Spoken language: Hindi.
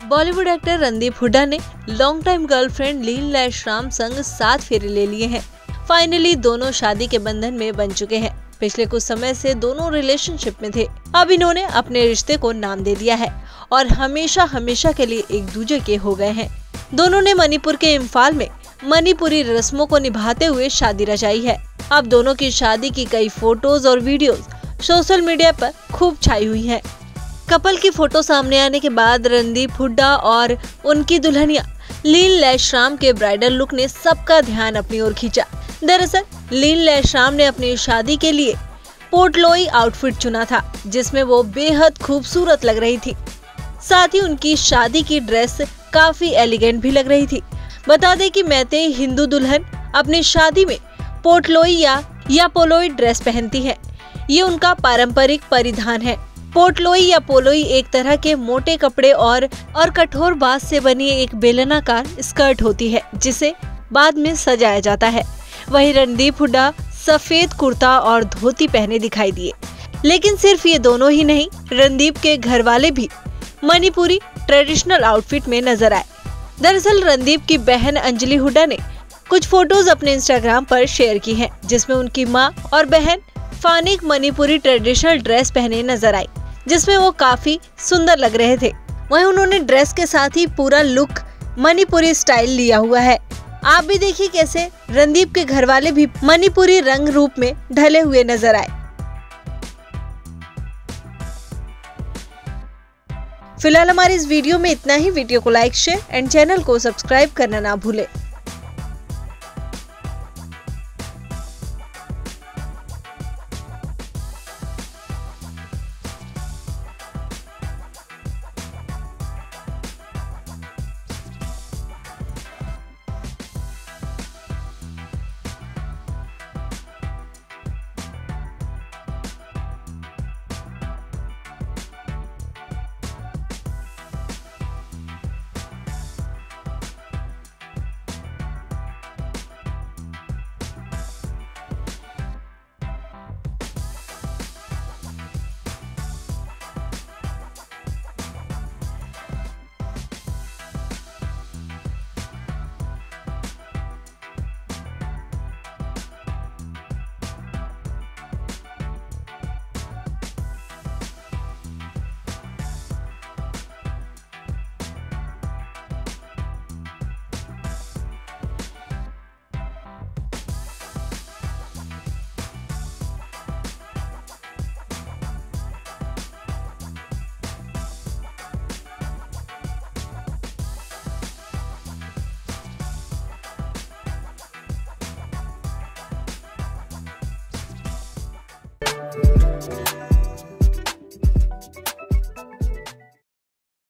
बॉलीवुड एक्टर रणदीप हुड्डा ने long time girlfriend Lin Laishram संग 7 फेरे ले लिए हैं। फाइनली दोनों शादी के बंधन में बन चुके हैं। पिछले कुछ समय से दोनों रिलेशनशिप में थे। अब इन्होंने अपने रिश्ते को नाम दे दिया है और हमेशा हमेशा के लिए एक दूसरे के हो गए हैं। दोनों ने मणिपुर के इम्फाल में मणिपुरी रस्मों को निभाते हुए शादी रचाई है। अब दोनों की शादी की कई फोटोज और वीडियोस सोशल मीडिया पर खूब छाई हुई हैं। कपल की फोटो सामने आने के बाद रणदीप हुड्डा और उनकी दुल्हनिया लीन लैशराम के ब्राइडल लुक ने सबका ध्यान अपनी ओर खींचा। दरअसल लीन लैशराम ने अपनी शादी के लिए पोर्टलोई आउटफिट चुना था, जिसमें वो बेहद खूबसूरत लग रही थी। साथ ही उनकी शादी की ड्रेस काफी एलिगेंट भी लग रही थी। बता दें कि मैतेई हिंदू दुल्हन अपनी शादी में पोर्टलोई या पोलोई ड्रेस पहनती है। ये उनका पारंपरिक परिधान है। पोर्टलोई या पोलोई एक तरह के मोटे कपड़े और कठोर बांस से बनी एक बेलनाकार स्कर्ट होती है, जिसे बाद में सजाया जाता है। वहीं रणदीप हुड्डा सफेद कुर्ता और धोती पहने दिखाई दिए। लेकिन सिर्फ ये दोनों ही नहीं, रणदीप के घर वाले भी मणिपुरी ट्रेडिशनल आउटफिट में नजर आए। दरअसल रणदीप की बहन अंजलि हुड्डा ने कुछ फोटोज अपने इंस्टाग्राम पर शेयर की हैं, जिसमें उनकी मां और बहन फानिक मणिपुरी ट्रेडिशनल ड्रेस पहने नजर आई, जिसमें वो काफी सुंदर लग रहे थे। वहीं उन्होंने ड्रेस के साथ ही पूरा लुक मणिपुरी स्टाइल लिया हुआ है। आप भी देखिए कैसे रणदीप के घर वाले भी मणिपुरी रंग रूप में ढले हुए नजर आए। फिलहाल हमारी इस वीडियो में इतना ही। वीडियो को लाइक, शेयर एंड चैनल को सब्सक्राइब करना ना भूलें।